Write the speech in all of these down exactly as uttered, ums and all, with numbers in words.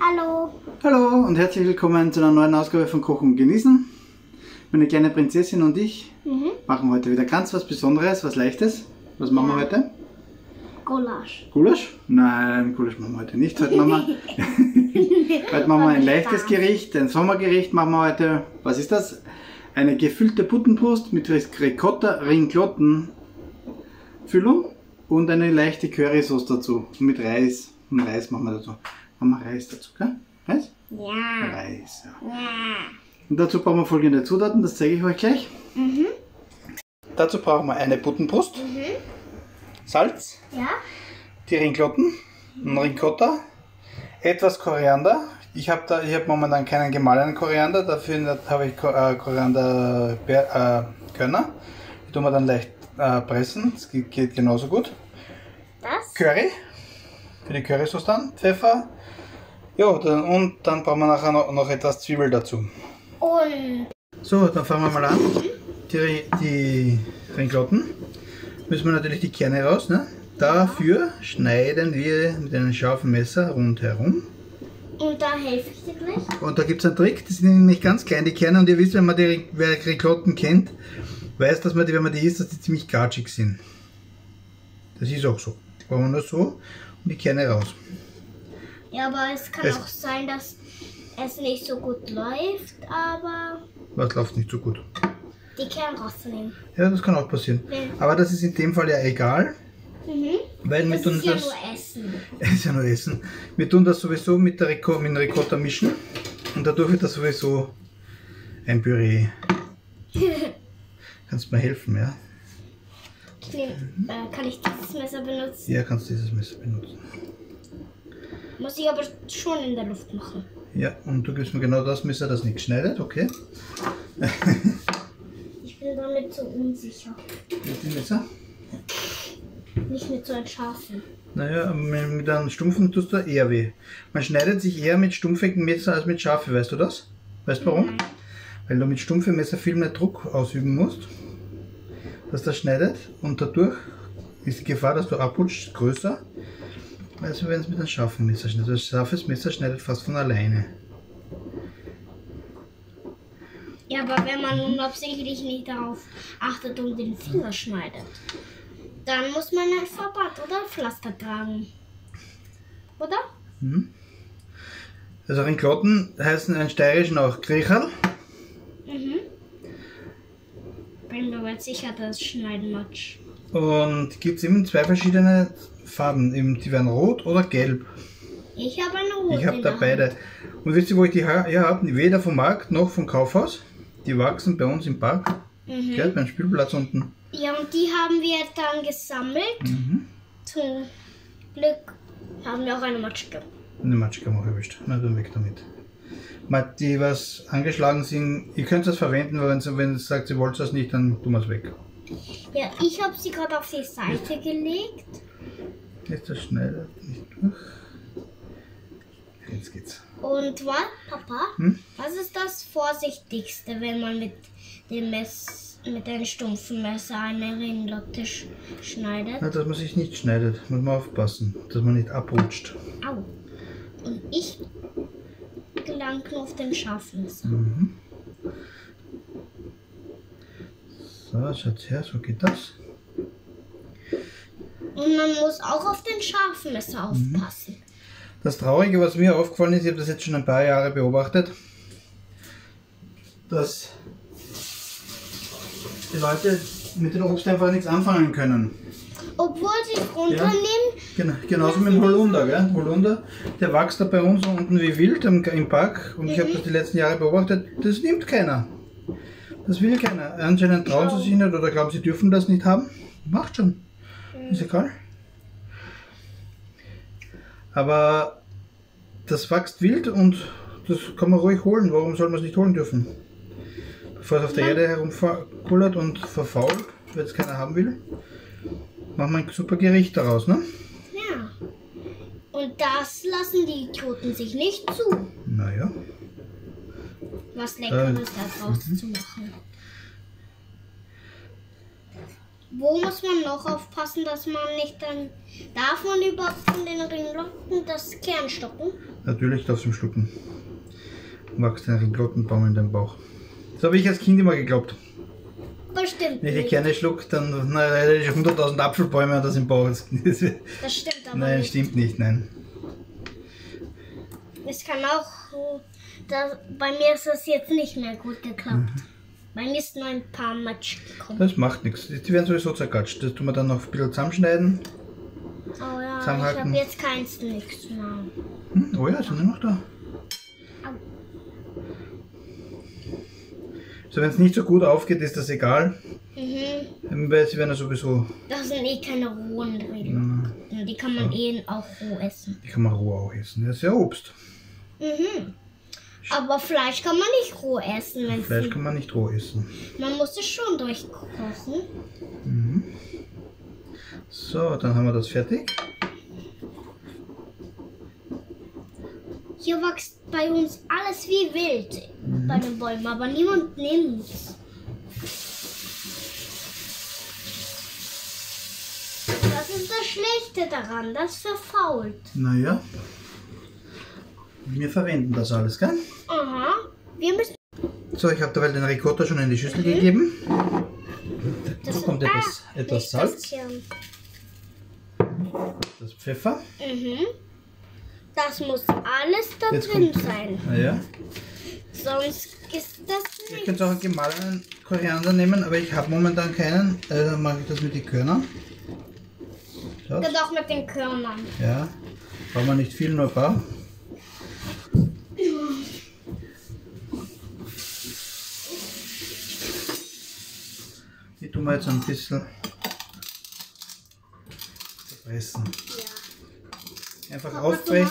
Hallo. Hallo und herzlich willkommen zu einer neuen Ausgabe von Kochen und Genießen. Meine kleine Prinzessin und ich mhm. machen heute wieder ganz was Besonderes, was Leichtes. Was machen ja. wir heute? Gulasch. Gulasch? Nein, Gulasch machen wir heute nicht. Heute machen wir, heute machen wir ein leichtes Gericht, ein Sommergericht machen wir heute. Was ist das? Eine gefüllte Puttenbrust mit Ricotta, Ringlotten, Füllung und eine leichte Currysauce dazu. Und mit Reis. Und Reis machen wir dazu. Machen wir Reis dazu, gell? Reis? Ja. Reis, ja. ja. Und dazu brauchen wir folgende Zutaten, das zeige ich euch gleich. Mhm. Dazu brauchen wir eine Puttenbrust, mhm. Salz, ja. die Ringlotten, ein Ricotta, etwas Koriander. Ich habe da, ich habe momentan keinen gemahlenen Koriander, dafür habe ich äh, Korianderkörner. Äh, die tun wir dann leicht äh, pressen, das geht, geht genauso gut. Das? Curry, für die Currysauce dann, Pfeffer. Ja, dann, und dann brauchen wir nachher noch, noch etwas Zwiebel dazu. Und? So, dann fangen wir mal an. Die, die Ringlotten müssen wir natürlich die Kerne raus. Ne? Dafür schneiden wir mit einem scharfen Messer rundherum. Und da helfe ich dir gleich. Und da gibt es einen Trick, die sind nämlich ganz klein, die Kerne. Und ihr wisst, wenn man die Ringlotten kennt, weiß, dass man die, wenn man die isst, dass die ziemlich gatschig sind. Das ist auch so. Brauchen wir nur so und die Kerne raus. Ja, aber es kann es auch sein, dass es nicht so gut läuft, aber... Was läuft nicht so gut? Die Kerne rausnehmen. Ja, das kann auch passieren. Ja. Aber das ist in dem Fall ja egal. Mhm. Weil das wir tun ist ja das, nur Essen. Es ist ja nur Essen. Wir tun das sowieso mit der Rico, mit dem Ricotta mischen. Und dadurch wird das sowieso ein Püree. Kannst du mir helfen, ja? Ich nehm, äh, kann ich dieses Messer benutzen? Ja, kannst du dieses Messer benutzen. Muss ich aber schon in der Luft machen. Ja, und du gibst mir genau das Messer, das nicht schneidet, okay? Ich bin damit so unsicher. Mit dem Messer? Nicht mit so einem scharfen. Naja, mit einem stumpfen tust du eher weh. Man schneidet sich eher mit stumpfigen Messer als mit scharfen, weißt du das? Weißt du warum? Nein. Weil du mit stumpfen Messer viel mehr Druck ausüben musst, dass das schneidet, und dadurch ist die Gefahr, dass du abrutscht, größer. Also wenn es mit einem scharfen Messer schneidet. Das scharfes Messer schneidet fast von alleine. Ja, aber wenn man unabsichtlich nicht darauf achtet und den Finger schneidet, dann muss man ein Verband oder ein Pflaster tragen. Oder? Mhm. Also Ringlotten heißen in Steirischen auch Griecherl. Mhm. Bin mir aber sicher, dass Schneiden matsch. Und gibt es eben zwei verschiedene Farben, eben, die werden rot oder gelb. Ich habe eine rote. Ich habe da beide. Und wisst ihr, wo ich die her habe? Weder vom Markt noch vom Kaufhaus. Die wachsen bei uns im Park, mhm. Gell, beim Spielplatz unten. Ja, und die haben wir dann gesammelt. Mhm. Zum Glück haben wir auch eine Matschke. Eine Matschke haben wir auch erwischt. Na, dann weg damit. Die, was angeschlagen sind, ihr könnt das verwenden, aber wenn, wenn ihr sagt, ihr wollt das nicht, dann tun wir es weg. Ja, ich habe sie gerade auf die Seite jetzt gelegt. Jetzt das schneidet nicht durch. Jetzt geht's. Und was, Papa? Hm? Was ist das Vorsichtigste, wenn man mit dem Mess, mit einem stumpfen Messer eine Ringlotte sch schneidet? Na, dass man sich nicht schneidet, muss man aufpassen, dass man nicht abrutscht. Au. Und ich gelang nur auf den scharfen Messer. Mhm. So, schaut her, so geht das. Und man muss auch auf den scharfen Messer aufpassen. Mhm. Das Traurige, was mir aufgefallen ist, ich habe das jetzt schon ein paar Jahre beobachtet, dass die Leute mit dem Obst einfach nichts anfangen können. Obwohl sie es runternehmen? Ja, genau, genauso mit dem Holunder. Gell? Holunder, der wächst da bei uns unten wie wild im, im Park, und mhm. ich habe das die letzten Jahre beobachtet, das nimmt keiner. Das will keiner. Anscheinend trauen sie sich nicht oder glauben, sie dürfen das nicht haben. Macht schon. Mhm. Ist egal. Aber das wächst wild und das kann man ruhig holen. Warum soll man es nicht holen dürfen? Bevor es auf der ja. Erde herumkullert und verfault, weil es keiner haben will, machen wir ein super Gericht daraus, ne? Ja. Und das lassen die Idioten sich nicht zu. Naja. Was Leckeres äh, da draus mhm. zu machen. Wo muss man noch aufpassen, dass man nicht dann... Darf man überhaupt von den Ringlocken das Kern stoppen? Natürlich darfst du ihn schlucken. Du magst den Ringlottenbaum in deinem Bauch. So habe ich als Kind immer geglaubt. Bestimmt. Wenn ich die Kerne schluck, dann na, hätte ich hunderttausend Apfelbäume und das im Bauch. Das stimmt aber Nein, nicht. stimmt nicht, nein. Es kann auch... Da, bei mir ist das jetzt nicht mehr gut geklappt. Mhm. Bei mir ist nur ein paar Matsch gekommen. Das macht nichts. Die werden sowieso zerkatscht. Das tun wir dann noch ein bisschen zusammenschneiden. Oh ja, ich habe jetzt keins nichts mehr. Hm? Oh ja, sind die noch da. Au. So, wenn es nicht so gut aufgeht, ist das egal. Mhm. Weil sie werden ja sowieso... Das sind eh keine rohen Ringe. Mhm. Die kann man ja. eh auch roh essen. Die kann man roh auch essen. Das ist ja Obst. Mhm. Aber Fleisch kann man nicht roh essen. Wenn Fleisch kann man nicht roh essen. Man muss es schon durchkochen. Mhm. So, dann haben wir das fertig. Hier wächst bei uns alles wie wild mhm. bei den Bäumen, aber niemand nimmt es. Das ist das Schlechte daran, das verfault. Naja, wir verwenden das alles, gell? Aha, wir müssen... So, ich habe dabei den Ricotta schon in die Schüssel mhm. gegeben. So kommt ah, etwas, etwas Salz. Das, das Pfeffer. Mhm. Das muss alles da Jetzt drin kommt, sein. Ah, ja. Sonst ist das nicht. Ihr könnt auch einen gemahlenen Koriander nehmen, aber ich habe momentan keinen. Also dann mache ich das mit den Körnern. Dann auch mit den Körnern. Ja, brauchen wir nicht viel, nur ein paar. Die tun wir jetzt ein bisschen pressen. Ja. Einfach Papa, aufbrechen.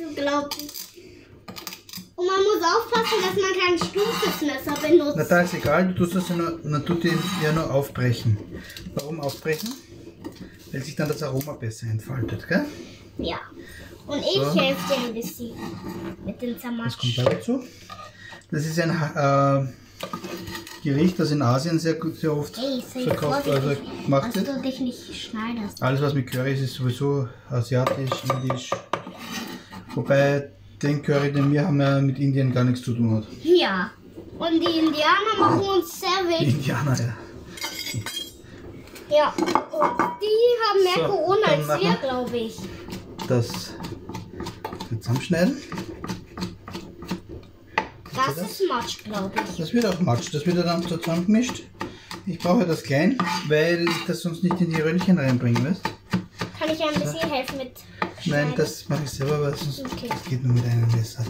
Und man muss aufpassen, dass man kein stumpfes Messer benutzt. Na, da ist egal, du tust das ja nur, man tut den ja nur aufbrechen. Warum aufbrechen? Weil sich dann das Aroma besser entfaltet, gell? Ja. Und ich so. helfe dir ein bisschen mit dem Zermatsch. Was kommt da dazu? Das ist ein äh, Gericht, das in Asien sehr, sehr oft hey, verkauft, also gemacht wird. Dass du dich nicht schneidest. Alles was mit Curry ist, ist sowieso asiatisch, indisch. Wobei den Curry, den wir haben, ja mit Indien gar nichts zu tun hat. Ja. Und die Indianer machen uns sehr wild. Die Indianer, ja. Ja. Und die haben mehr so, Corona als wir, glaube ich. Das zusammenschneiden. Das, das ist Matsch, glaube ich. Das wird auch Matsch. Das wird dann zusammengemischt. Ich brauche das klein, weil ich das sonst nicht in die Röllchen reinbringen will. Kann ich ein bisschen so. helfen mit Schneiden? Nein, das mache ich selber, weil sonst okay. das geht nur mit einem Messer.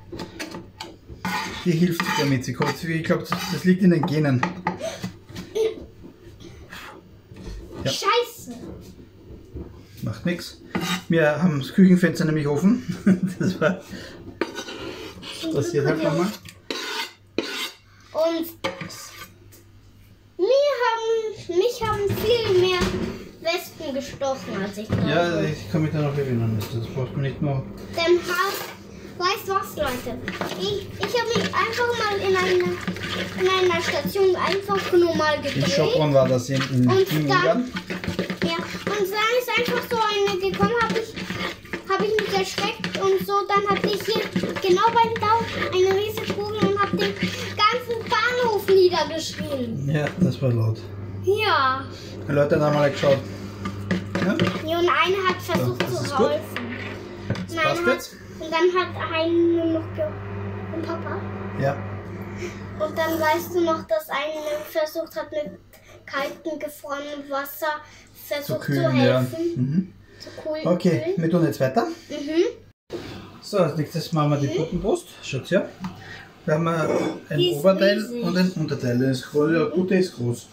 Die hilft damit. Sie kommt, ich glaube, das liegt in den Genen. Ja. Scheiße! Macht nichts. Wir haben das Küchenfenster nämlich offen. Das war passiert halt nochmal. Und mir haben, mich haben viel mehr Wespen gestochen als ich glaube. Ja, ich kann mich da noch erinnern. Das braucht man nicht nur. Dann hast, weißt du was, Leute? Ich, ich habe mich einfach mal in einer, in einer Station einfach nur mal gedreht. In Schopron war das in, in und in dann, ja, und dann ist einfach so eine gekommen, habe ich, hab ich mich erschreckt und so. Dann hatte ich hier genau beim Daumen eine riesige Kugel und habe den ganzen Bahnhof niedergeschrien. Ja, das war laut. Ja. Die Leute haben mal geschaut. Ja? Ja, und eine hat versucht so, zu helfen. Das passt hat, jetzt? Und dann hat eine nur noch ge und Papa. Ja. Und dann weißt du noch, dass eine versucht hat, mit kaltem, gefrorenem Wasser versucht zu, kühlen, zu helfen. Ja. Mhm. Zu kühlen. Okay, wir tun jetzt weiter. Mhm. So, als nächstes machen wir die mhm. Puttenbrust. Schaut her. Da haben wir ein die Oberteil riesig. und ein Unterteil. Das ist groß, ja, Butter ist groß.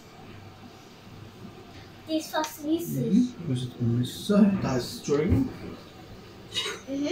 Die ist fast riesig. Mhm. So, da ist es, Entschuldigung. Mhm.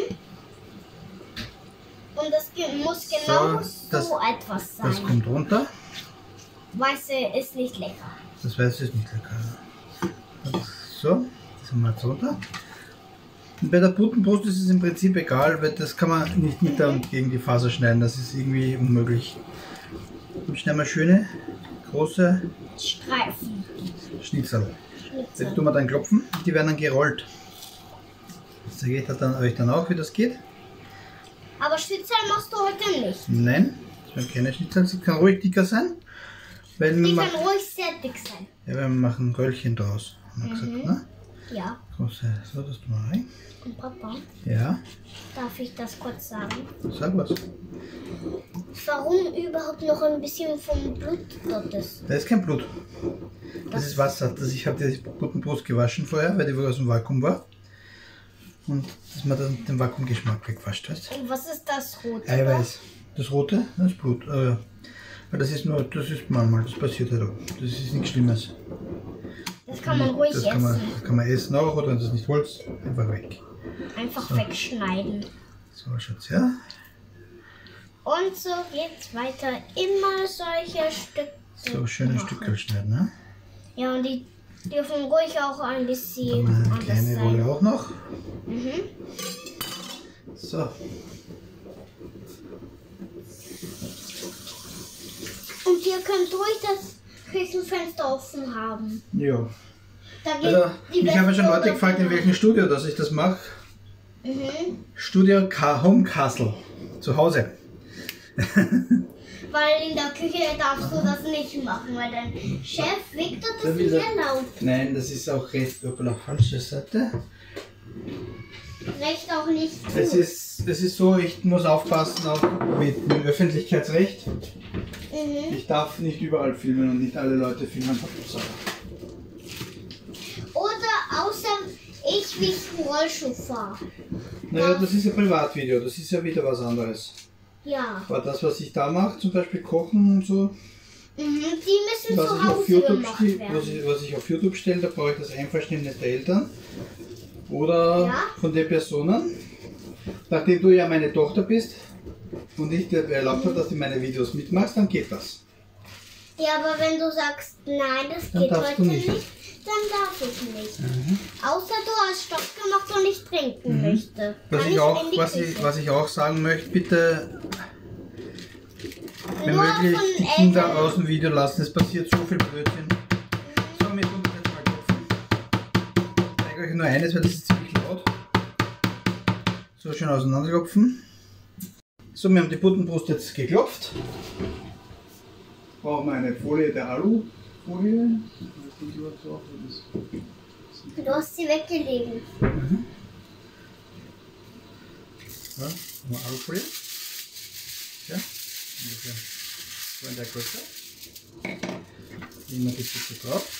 Und das muss genau so, das, so etwas sein. Das kommt runter. Weiße ist nicht lecker. Das Weiße ist nicht lecker. So, das haben wir jetzt runter. Und bei der Puttenbrust ist es im Prinzip egal, weil das kann man nicht mit der und gegen die Faser schneiden. Das ist irgendwie unmöglich. Und schneiden wir schöne, große Streifen. Schnitzel. Die tun wir dann klopfen, die werden dann gerollt. Das zeige ich dann, euch dann auch, wie das geht. Aber Schnitzel machst du heute nicht? Nein, das werden keine Schnitzel, sie kann ruhig dicker sein. Weil die wir kann ruhig sehr dick sein. Ja, wir machen Röllchen draus, haben wir Mhm. gesagt, ne? Ja. Große, so, das tun wir rein. Und Papa, Ja, darf ich das kurz sagen? sag was. Warum überhaupt noch ein bisschen vom Blut dort ist? Da ist kein Blut. Das ist Wasser. Das, ich habe die Buttenbrust gewaschen vorher, weil die wohl aus dem Vakuum war. Und dass man dann den Vakuumgeschmack wegwascht hat. Und was ist das Rote? Eiweiß. Das Rote, das ist Blut. Äh, weil das ist nur, das ist manchmal, das passiert halt auch. Das ist nichts Schlimmes. Das kann man ruhig das essen. kann man, das kann man essen auch, oder wenn du das nicht willst, einfach weg. Einfach so. wegschneiden. So schaut's ja. Und so geht's weiter. Immer solche Stücke. So schöne Stücke schneiden, ne? Ja, und die dürfen ruhig auch ein bisschen Dann eine anders kleine sein. Rolle auch noch. Mhm. So. Und ihr könnt ruhig das Küchenfenster offen haben. Ja. Da geht Also, die mich haben ja schon Leute Wärme gefragt, in rein. welchem Studio dass ich das mache. Mhm. Studio K Home Castle. Zu Hause. Weil in der Küche darfst du das nicht machen, weil dein Chef Victor das ist sehr laut. Nein, das ist auch recht. Hoppala, falsche Seite. Recht auch nicht gut. Es ist, es ist so, ich muss aufpassen auch mit dem Öffentlichkeitsrecht. Mhm. Ich darf nicht überall filmen und nicht alle Leute filmen. Oder außer ich, wie ich einen Rollschuh fahre. Naja, das ist ein Privatvideo, das ist ja wieder was anderes. Ja. Aber das, was ich da mache, zum Beispiel Kochen und so, Mhm. Die müssen was zu ich, auf Hause YouTube gemacht ste- werden. was, ich, was ich auf YouTube stelle, da brauche ich das Einverständnis der Eltern oder Ja. von den Personen. Nachdem du ja meine Tochter bist und ich dir erlaubt habe, dass du meine Videos mitmachst, dann geht das. Ja, aber wenn du sagst, nein, das Dann geht darfst heute du nicht. nicht. dann darf ich nicht. Mhm. Außer du hast Stopp gemacht und ich trinken Mhm. möchte. Was Kann ich, auch, in die was, Küche. ich, was ich auch sagen möchte, bitte, wenn Nur möglich, von die Kinder Eltern. aus dem Video lassen. Es passiert so viel Blödsinn. So, wir tun das jetzt mal klopfen. Ich zeige euch nur eines, weil das ist ziemlich laut. So schön auseinanderklopfen. So, wir haben die Buttenbrust jetzt geklopft. Brauchen wir eine Folie der Alufolie. Du hast sie weggelegt. Mhm. Ja, haben wir Alufolie. Ja, ungefähr so in der Größe. Legen wir die Stücke drauf.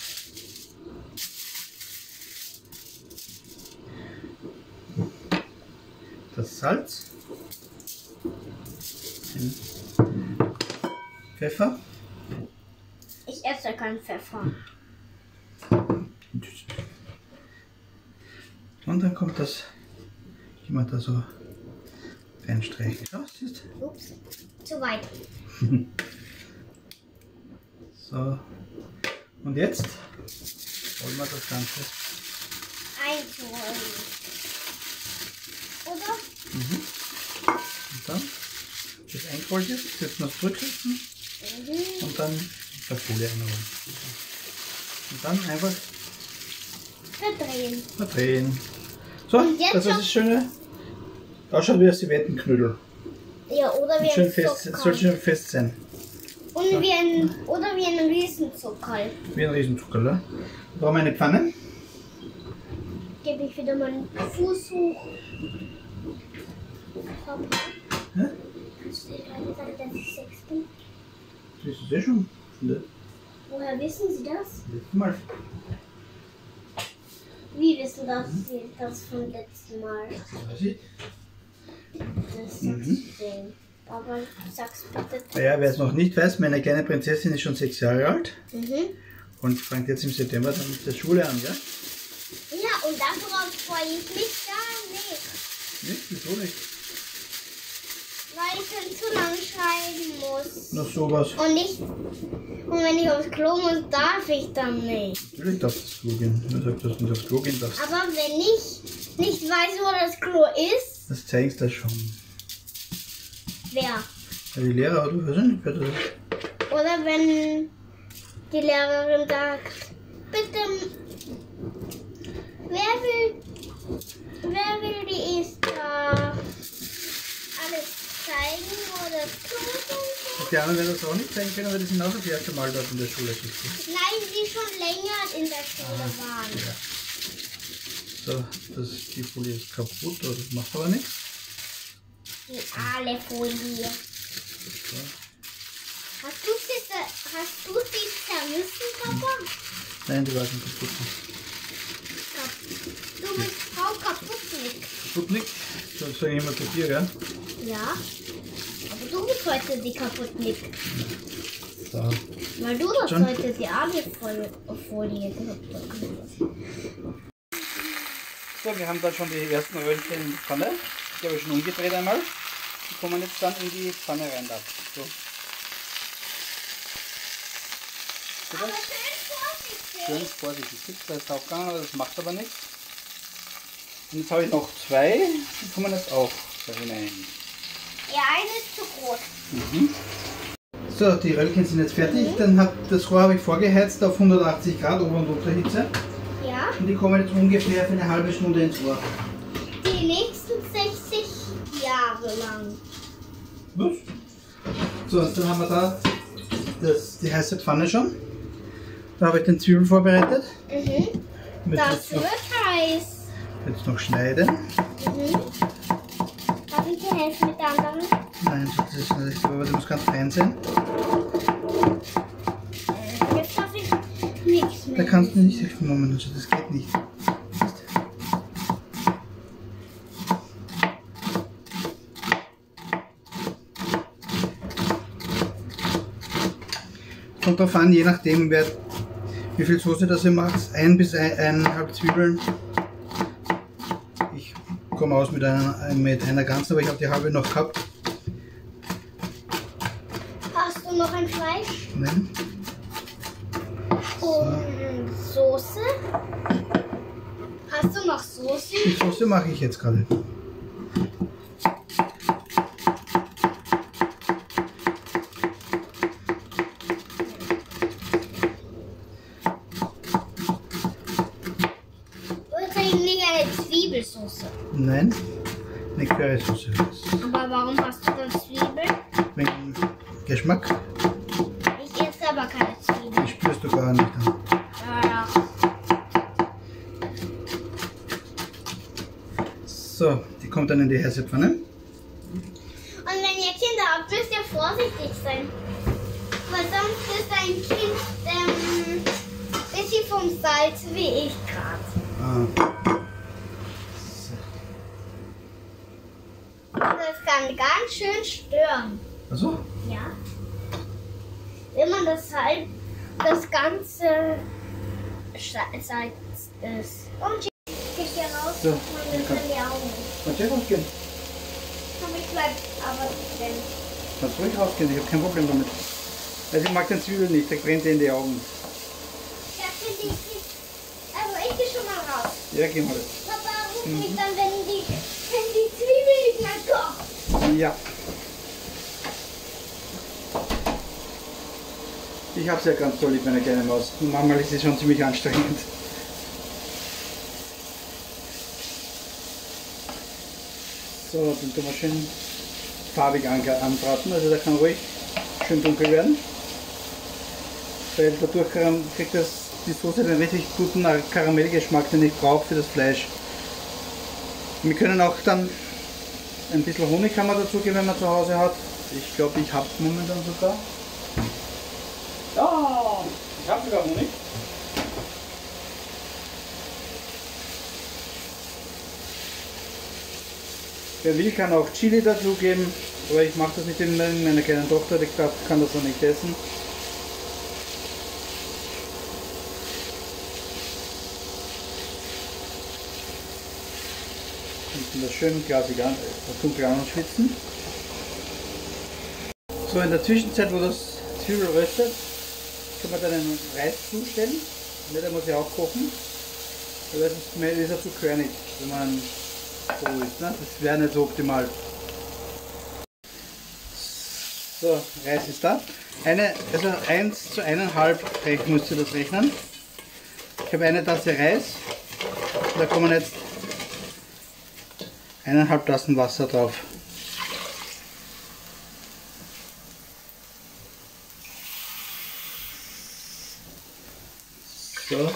Das Salz. Den Pfeffer. Ich esse keinen Pfeffer. Und dann kommt das immer da so fein streichen. Schau, siehst du? Ups, zu weit. So. Und jetzt wollen wir das Ganze. Einzurollen. Oder? Mhm. Und dann, das eingerollt ist, jetzt noch zurücksetzen Mhm. und dann der Folie einrollen. Und dann einfach Verdrehen. verdrehen. So, Und jetzt das ist noch- das Schöne. Ausschaut wie ein Civettenknödel. Ja, oder wie Schön ein fest, Zuckerl. soll schön fest sein. Und wie ein, oder wie ein Riesenzuckerl. Wie ein Riesenzuckerl. Da brauchen wir eine Pfanne. Gebe ich wieder meinen Fuß hoch. Papa, Hä? hast du dir gerade gesagt, dass ich sechs bin? Das ist ja schon. Ne? Woher wissen Sie das? Letztes Mal. Wie wissen das Sie das vom letzten Mal? Weiß ich. Das sagst Mhm. du denen. Aber sag's bitte. Ja, wer es noch nicht weiß, meine kleine Prinzessin ist schon sechs Jahre alt Mhm. und fängt jetzt im September dann mit der Schule an, ja? Ja, und darauf freue ich mich gar nicht. Nicht? Wieso nicht? Weil ich dann zu lang schreiben muss. Nur sowas. Und nicht. Und wenn ich aufs Klo muss, darf ich dann nicht. Natürlich darfst du aufs Klo gehen. Wer sagt, dass du nicht aufs Klo gehen darfst? Aber wenn ich nicht weiß, wo das Klo ist, Das zeigst du schon. wer? Ja, die Lehrer, oder? Ich weiß nicht, wer das ist. Oder wenn die Lehrerin sagt, bitte, wer will, wer will die Esther alles zeigen oder tun? Die anderen werden das auch nicht zeigen können, aber die sind auch das erste Mal dort in der Schule. Nein, die schon länger in der Schule ah, waren. Ja. So, das, die Folie ist kaputt, aber das macht aber nichts. Die alle Folie. So. Hast du sie, hast du sie zerrissen, Papa? Nein, die war schon kaputt. Du bist Frau Kaputnik. Kaputnik? Das sage ich immer zu dir, ja? Ja. Aber du bist heute die Kaputnik. So. Weil du das schon? Heute die Alufolie kaputt gemacht. So, wir haben da schon die ersten Röllchen in die Pfanne. Die habe ich schon umgedreht einmal. Die kommen jetzt dann in die Pfanne rein. Da. So. Aber schön vorsichtig. Schön vorsichtig. Da ist aufgegangen, aber das macht aber nichts. Und jetzt habe ich noch zwei. Die kommen jetzt auch da hinein. Ja, eine ist zu groß. Mhm. So, die Röllchen sind jetzt fertig. Mhm. Dann hab, das Rohr habe ich vorgeheizt auf hundertachtzig Grad Ober- und Unterhitze. Ja. Und die kommen jetzt ungefähr für eine halbe Stunde ins Rohr. Die nächsten sechzig Jahre lang. Was? So, dann haben wir da das, die heiße Pfanne schon. Da habe ich den Zwiebel vorbereitet. Mhm. Das wird heiß. Jetzt noch schneiden. Mhm. Darf ich dir helfen mit der anderen? Nein, das ist nicht, aber das muss ganz fein sein. Jetzt darf ich nichts mehr. Da kannst du nicht helfen, Moment, also das geht nicht. Kommt drauf an, je nachdem, wer, wie viel Soße das ihr macht, ein bis ein, eineinhalb Zwiebeln. Ich komme aus mit einer, mit einer ganzen, aber ich habe die halbe noch gehabt. Hast du noch ein Fleisch? Nein. Und so. Soße? Hast du noch Soße? Die Soße mache ich jetzt gerade. Zwiebelsauce. Nein, eine Currysoße. Aber warum hast du dann Zwiebeln? Wegen Geschmack. Ich esse aber keine Zwiebeln. Die spürst du gar nicht an. Ja. So, die kommt dann in die heiße Pfanne. Und wenn ihr Kinder habt, müsst ihr vorsichtig sein. Weil sonst ist ein Kind ähm, ein bisschen vom Salz wie ich gerade. Ah. Das kann ganz schön stören. Also? Ja. Wenn man das halt, das ganze Salz ist. Und ich gehe raus so, und meine Augen. Kannst du rausgehen? Aber ich bleib aber drin. Kannst ruhig rausgehen, ich habe kein Problem damit. Also ich mag den Zwiebeln nicht, der brennt dir in die Augen. Ja, finde ich nicht. Also ich gehe schon mal raus. Ja, geh mal. Papa ruft mhm. mich dann, wenn die, wenn die Zwiebel nicht mehr kocht. Ja. Ich habe es ja ganz toll lieb, meine kleine Maus. Manchmal ist es schon ziemlich anstrengend. So, den tun wir schön farbig anbraten, also der kann ruhig schön dunkel werden. Weil dadurch kriegt das, die Soße den richtig guten Karamellgeschmack, den ich brauche für das Fleisch. Wir können auch dann ein bisschen Honig kann man dazugeben, wenn man zu Hause hat. Ich glaube, ich habe es momentan sogar. Ja, ich habe sogar Honig. Wer will, kann auch Chili dazugeben, aber ich mache das nicht in meiner kleinen Tochter, die kann das noch nicht essen. Und das schön glasig an, dunkel anschwitzen. So, in der Zwischenzeit, wo das Zwiebel röstet, kann man dann den Reis zustellen. Ne, der muss ja auch kochen, weil das ist, mehr, ist er zu körnig, wenn man roh ist. Ne? Das wäre nicht so optimal. So, Reis ist da. Eine, also eins zu eineinhalb müsst ihr das rechnen. Ich habe eine Tasse Reis. Da kommen jetzt eineinhalb Tassen Wasser drauf. So.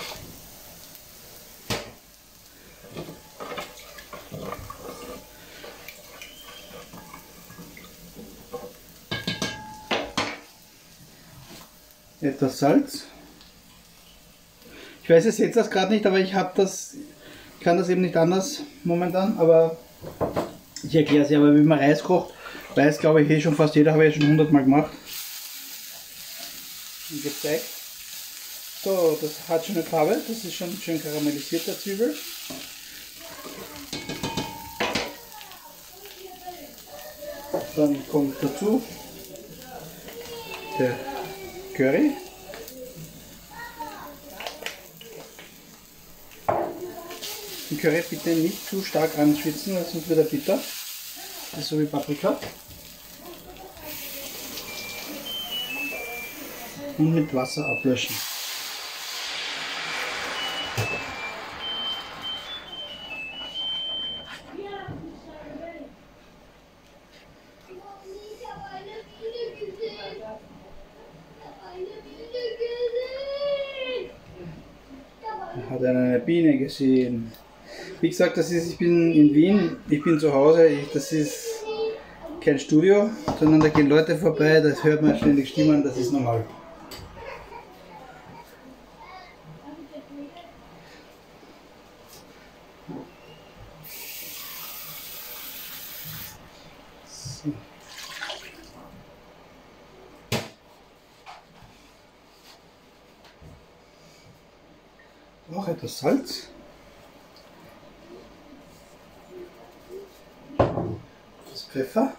Etwas Salz. Ich weiß, ihr seht das gerade nicht, aber ich habe das, kann das eben nicht anders momentan, aber ich erkläre es ja, aber wie man Reis kocht, weiß glaube ich eh schon fast jeder, habe ich schon hundertmal gemacht und gezeigt. So, das hat schon eine Farbe, das ist schon schön karamellisierte Zwiebel. Dann kommt dazu der Curry. Den Curry bitte nicht zu stark anschwitzen, weil sonst wird er bitter. Das ist so wie Paprika. Und mit Wasser ablöschen. Hat eine Biene gesehen. Wie gesagt, das ist, ich bin in Wien, ich bin zu Hause, ich, das ist kein Studio, sondern da gehen Leute vorbei, das hört man ständig Stimmen, das ist normal. So. Auch etwas Salz. Das Pfeffer.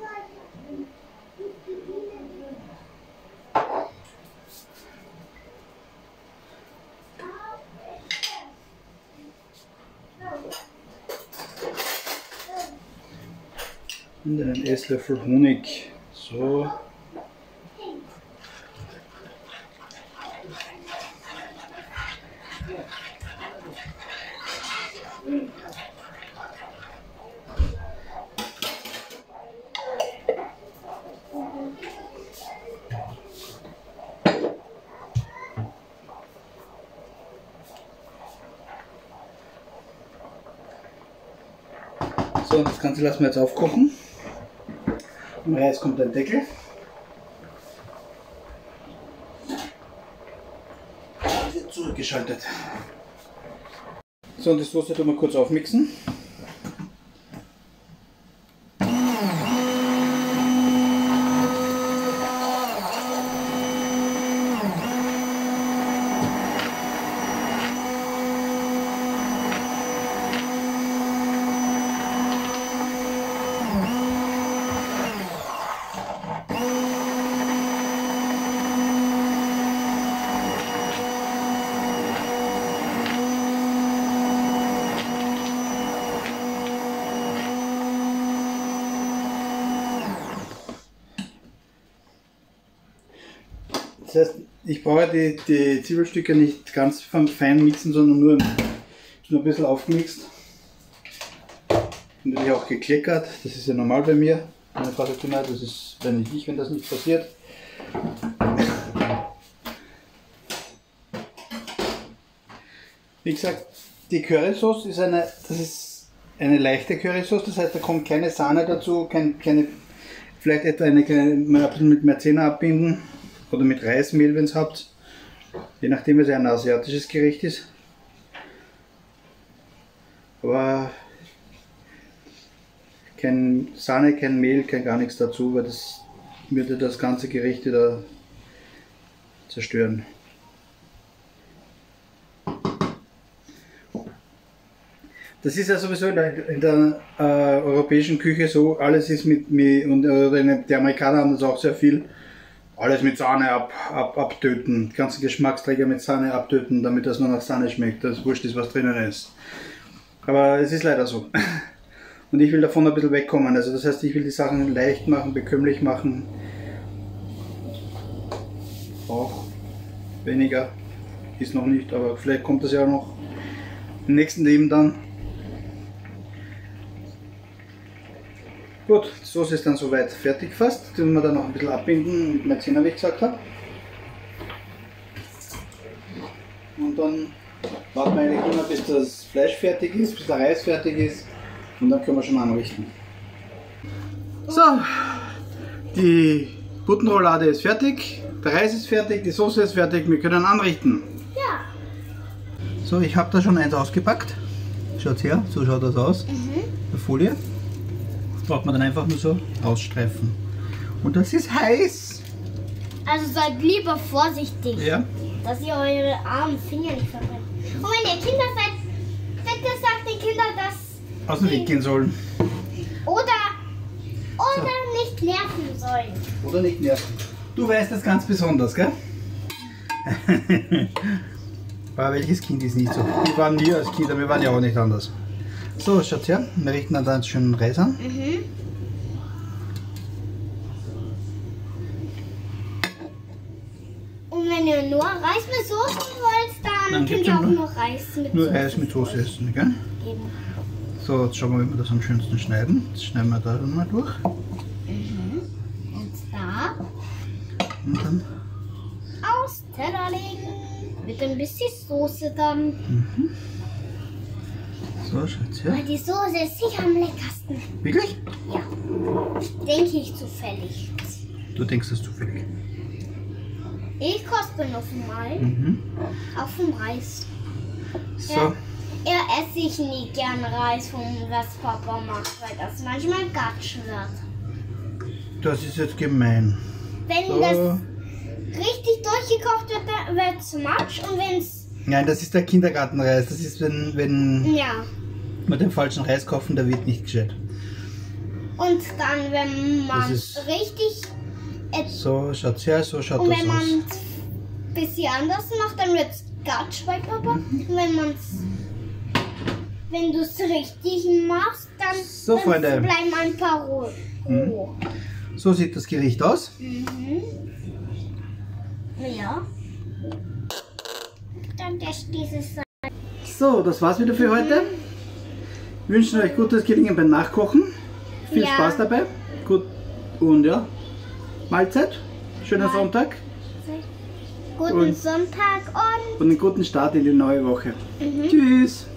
Und einen Esslöffel Honig. So. So, das Ganze lassen wir jetzt aufkochen. Im Reis kommt ein Deckel. Wird zurückgeschaltet. So, und die Soße tun wir kurz aufmixen. Das heißt, ich brauche die, die Zwiebelstücke nicht ganz fein mixen, sondern nur, nur ein bisschen aufgemixt. Und natürlich auch gekleckert, das ist ja normal bei mir. Meine Frau sagt immer, das ist wenn nicht ich, wenn das nicht passiert. Wie gesagt, die Currysauce ist eine, das ist eine leichte Currysauce, das heißt, da kommt keine Sahne dazu, kein, keine, vielleicht etwa eine kleine, mal ein bisschen mit Maizena abbinden. Oder mit Reismehl, wenn ihr habt. Je nachdem, was ein asiatisches Gericht ist. Aber kein Sahne, kein Mehl, kein gar nichts dazu, weil das würde das ganze Gericht wieder zerstören. Das ist ja sowieso in der, in der äh, europäischen Küche so, alles ist mit, mit und oder die Amerikaner haben das auch sehr viel. Alles mit Sahne ab, ab, abtöten, die ganzen Geschmacksträger mit Sahne abtöten, damit das nur nach Sahne schmeckt, dass es wurscht ist, was drinnen ist. Aber es ist leider so. Und ich will davon ein bisschen wegkommen, also das heißt, ich will die Sachen leicht machen, bekömmlich machen. Auch weniger ist noch nicht, aber vielleicht kommt das ja noch im nächsten Leben dann. Gut, die Soße ist dann soweit fertig fast. Die werden wir dann noch ein bisschen abbinden mit Maizena, wie ich gesagt habe. Und dann warten wir eigentlich immer, bis das Fleisch fertig ist, bis der Reis fertig ist. Und dann können wir schon anrichten. So, die Buttenroulade ist fertig, der Reis ist fertig, die Soße ist fertig, wir können anrichten. Ja. So, ich habe da schon eins ausgepackt. Schaut her, so schaut das aus. Mhm. Eine Folie. Das braucht man dann einfach nur so ausstreifen. Und das ist heiß. Also seid lieber vorsichtig, ja, dass ihr eure armen Finger nicht verbrennt. Und wenn ihr Kinder seid, bitte sagt den Kindern, dass aus dem Weg gehen sollen. Oder, oder so. Nicht nerven sollen. Oder nicht nerven. Du weißt das ganz besonders, gell? Aber welches Kind ist nicht so? Wir waren nie als Kinder, wir waren ja auch nicht anders. So, schaut her, wir richten dann einen schönen Reis an. Mhm. Und wenn ihr nur Reis mit Soße wollt, dann, dann könnt ihr auch nur Reis mit nur Soße Reis mit Soße essen, gell? Eben. So, jetzt schauen wir, wie wir das am schönsten schneiden. Jetzt schneiden wir da dann mal durch. Mhm. Und da. Und dann Aus Teller legen. Mit ein bisschen Soße dann. Mhm. So, schaut's her. Weil die Soße ist sicher am leckersten. Wirklich? Ja. Denke ich zufällig. Du denkst das zufällig. Ich koste noch mal. Mhm. Auf dem Reis. So. Ja. Ja, esse ich nie gern Reis, vom was Papa macht, weil das manchmal gatsch wird. Das ist jetzt gemein. Wenn so. das richtig durchgekocht wird, dann wird es matsch und wenn es... Nein, das ist der Kindergartenreis. Das ist, wenn, wenn Ja. wir den falschen Reis kaufen, der wird nicht gescheit. Und dann, wenn man ist richtig... So schaut's her, so schaut und das wenn man aus. ein bisschen anders macht, dann wird es gatsch bei Papa. Mhm. Und wenn man es... Wenn du es richtig machst, dann, So, dann Freunde. bleiben ein paar roh. Mhm. So sieht das Gericht aus. Mhm. Ja. Dann das dieses. So, das war's wieder für heute. Wir wünschen euch gutes Gelingen beim Nachkochen. Viel Ja. Spaß dabei. Gut und ja, Mahlzeit. Schönen Mahl- Sonntag Guten Und- Sonntag und. und einen guten Start in die neue Woche. Mhm. Tschüss.